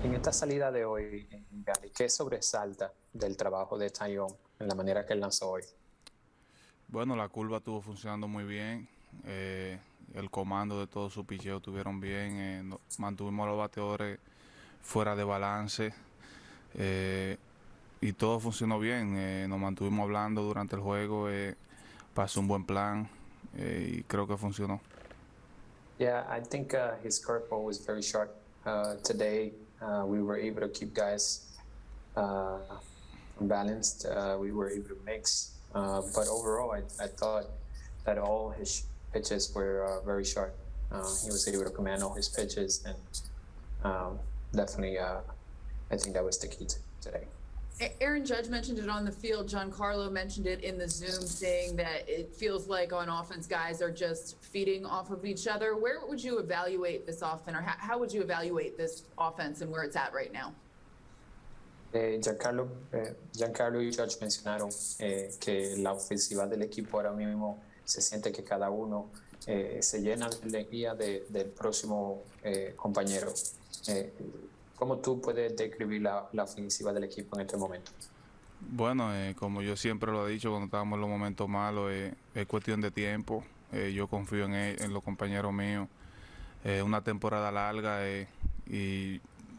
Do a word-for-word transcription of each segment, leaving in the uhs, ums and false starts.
En esta salida de hoy, en Gary, ¿qué sobresalta del trabajo de Tyone en la manera que él lanzó hoy? Bueno, la curva estuvo funcionando muy bien. eh, el comando de todo su picheo estuvieron bien. eh, no- mantuvimos a los bateadores fuera de balance. eh, y todo funcionó bien. eh, nos mantuvimos hablando durante el juego. eh, pasó un buen plan eh, y creo que funcionó. Yeah, I think uh, his curveball was very sharp. Uh, today, uh, we were able to keep guys uh, balanced. Uh, we were able to mix. Uh, but overall, I, I thought that all his pitches were uh, very sharp. Uh, he was able to command all his pitches, and um, definitely, uh, I think that was the key to today. Aaron Judge mentioned it on the field. Giancarlo mentioned it in the Zoom, saying that it feels like on offense, guys are just feeding off of each other. Where would you evaluate this offense, or how, how would you evaluate this offense and where it's at right now? Eh, Giancarlo, eh, Giancarlo y George mencionaron eh, que la ofensiva del equipo ahora mismo se siente que cada uno eh, se llena de energía de, del próximo eh, compañero. Eh, ¿Cómo tú puedes describir la, la ofensiva del equipo en este momento? Bueno, eh, como yo siempre lo he dicho cuando estábamos en los momentos malos, eh, es cuestión de tiempo. Eh, yo confío en, él- en los compañeros míos. Es una temporada larga eh, y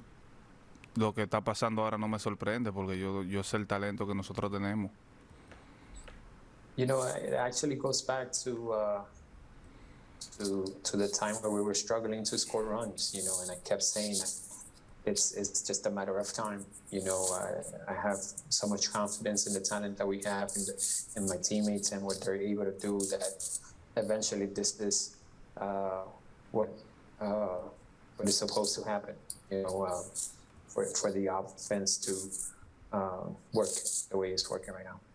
lo que está pasando ahora no me sorprende porque yo, yo sé el talento que nosotros tenemos. You know, it actually goes back to uh, to to the time where we were struggling to score runs. You know, and I kept saying it's it's just a matter of time. You know, I, I have so much confidence in the talent that we have in, the, in my teammates and what they're able to do that eventually this is uh, what uh, what is supposed to happen. You know, uh, for for the offense to uh, work the way it's working right now.